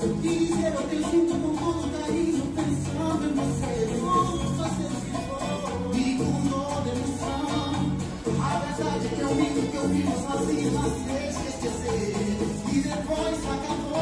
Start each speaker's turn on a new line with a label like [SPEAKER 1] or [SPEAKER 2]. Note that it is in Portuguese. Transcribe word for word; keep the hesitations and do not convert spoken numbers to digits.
[SPEAKER 1] dizer eu tenho sinto com todo carinho, pensando em você. Como você se for, e com toda emoção. A verdade é que eu minto, que eu vivo sozinho, mas deixa esquecer. E depois acabou.